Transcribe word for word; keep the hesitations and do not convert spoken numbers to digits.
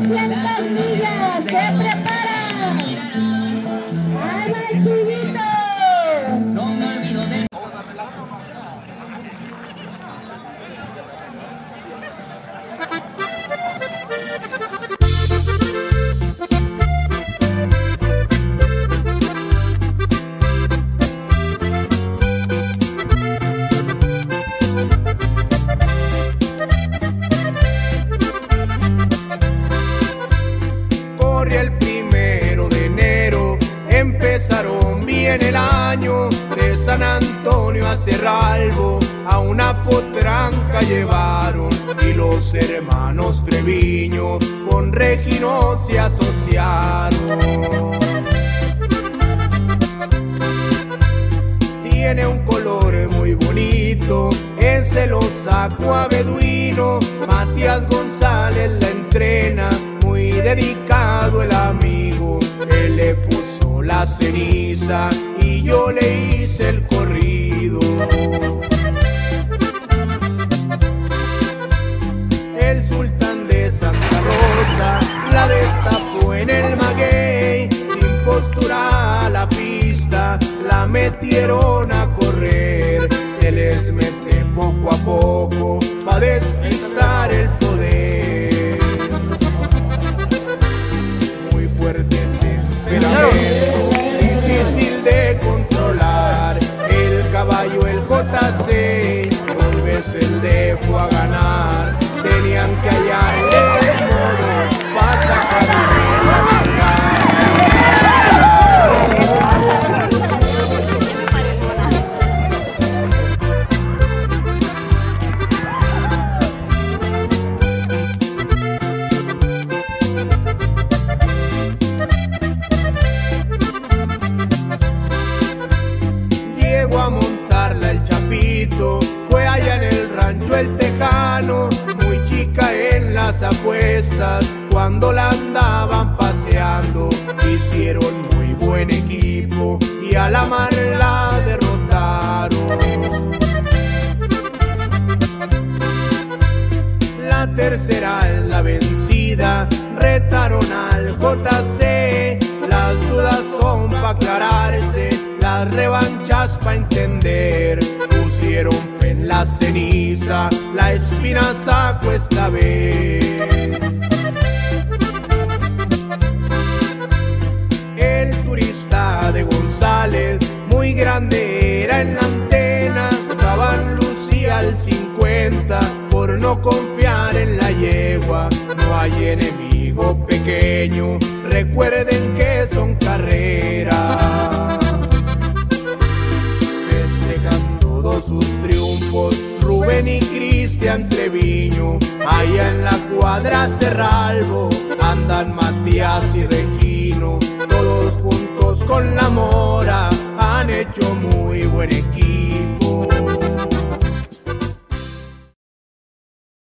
trescientas millas, se preparan. ¡Ahí va el chivito! No me olvido de... Corre el primero de enero, empezaron bien el año. De San Antonio a Cerralbo a una potranca llevaron, y los hermanos Treviño con Regino se asociaron. Tiene un color muy bonito, ese lo sacó a Beduino. Matías González la entrena, muy dedicado el amigo. Él le puso la ceniza y yo le hice el corrido. El sultán de Santa Rosa la destapó en el maguey, sin postura a la pista la metieron a correr. Se les mete poco a poco pa' despistar el poder. Muy fuerte temperamento, difícil de controlar. El caballo, el J C, dos veces el D fue a ganar. Tenían que hallarle el modo pa' sacarle la verdad. A montarla el Chapito, fue allá en el rancho El Tejano, muy chica en las apuestas, cuando la andaban paseando, hicieron muy buen equipo y a la mar la derrotaron. La tercera es la vencida, retaron al J C, las dudas son pa' aclararse, las revanchas pa' entender. Pusieron fe en la ceniza, la espina sacó esta vez. El turista de González, muy grande era en la antena, daban Lucía al cincuenta por no confiar en la yegua. No hay enemigo pequeño, recuerden que son carreras. Todos sus triunfos, Rubén y Cristian Treviño, allá en la cuadra Cerralbo andan Matías y Regino, todos juntos con la Mora han hecho muy buen equipo.